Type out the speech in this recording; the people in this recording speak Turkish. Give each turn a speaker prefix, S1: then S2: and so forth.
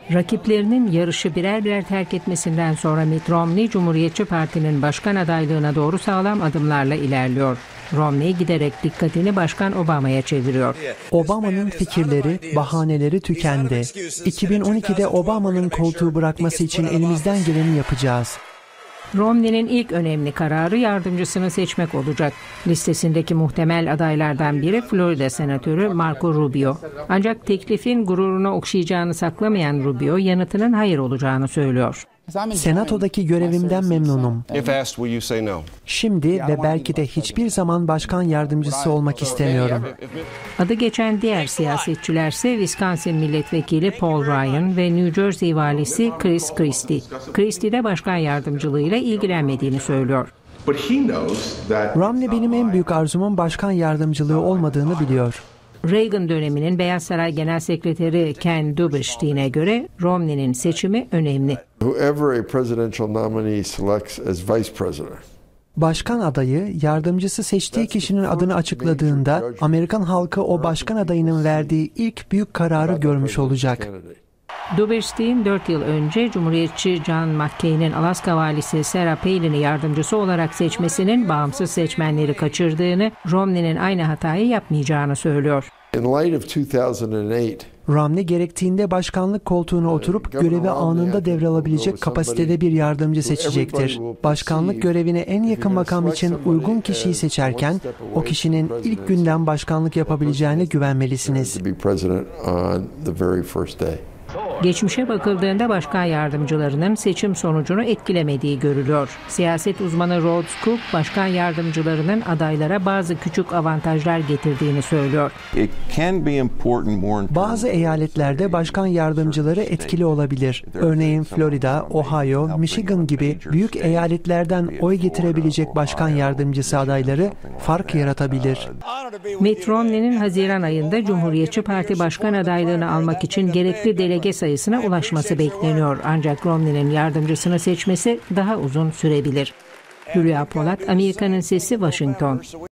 S1: Rakiplerinin yarışı birer birer terk etmesinden sonra Mitt Romney, Cumhuriyetçi Parti'nin başkan adaylığına doğru sağlam adımlarla ilerliyor. Romney giderek dikkatini Başkan Obama'ya çeviriyor.
S2: Obama'nın fikirleri, bahaneleri tükendi. 2012'de Obama'nın koltuğu bırakması için elimizden geleni yapacağız.
S1: Romney'nin ilk önemli kararı yardımcısını seçmek olacak. Listesindeki muhtemel adaylardan biri Florida Senatörü Marco Rubio. Ancak teklifin gururunu okşayacağını saklamayan Rubio, yanıtının hayır olacağını söylüyor.
S2: Senatodaki görevimden memnunum. Şimdi ve belki de hiçbir zaman başkan yardımcısı olmak istemiyorum.
S1: Adı geçen diğer siyasetçilerse Wisconsin Milletvekili Paul Ryan ve New Jersey Valisi Chris Christie. Christie de başkan yardımcılığıyla ilgilenmediğini söylüyor.
S2: Romney benim en büyük arzumun başkan yardımcılığı olmadığını biliyor.
S1: Reagan döneminin Beyaz Saray Genel Sekreteri Ken Duberstein'e göre Romney'nin seçimi önemli.
S2: Başkan adayı yardımcısı seçtiği kişinin adını açıkladığında Amerikan halkı o başkan adayının verdiği ilk büyük kararı görmüş olacak.
S1: Duberstein 4 yıl önce Cumhuriyetçi John McCain'in Alaska valisi Sarah Palin'i yardımcısı olarak seçmesinin bağımsız seçmenleri kaçırdığını, Romney'nin aynı hatayı yapmayacağını söylüyor.
S2: Romney gerektiğinde başkanlık koltuğuna oturup görevi anında devralabilecek kapasitede bir yardımcı seçecektir. Başkanlık görevine en yakın makam için uygun kişiyi seçerken o kişinin ilk günden başkanlık yapabileceğine güvenmelisiniz.
S1: Geçmişe bakıldığında başkan yardımcılarının seçim sonucunu etkilemediği görülüyor. Siyaset uzmanı Rhodes Cook, başkan yardımcılarının adaylara bazı küçük avantajlar getirdiğini söylüyor.
S2: Bazı eyaletlerde başkan yardımcıları etkili olabilir. Örneğin Florida, Ohio, Michigan gibi büyük eyaletlerden oy getirebilecek başkan yardımcısı adayları fark yaratabilir.
S1: Mitt Romney'nin Haziran ayında Cumhuriyetçi Parti başkan adaylığını almak için gerekli delege sayısına ulaşması bekleniyor. Ancak Romney'nin yardımcısını seçmesi daha uzun sürebilir. Hülya Polat, Amerika'nın Sesi, Washington.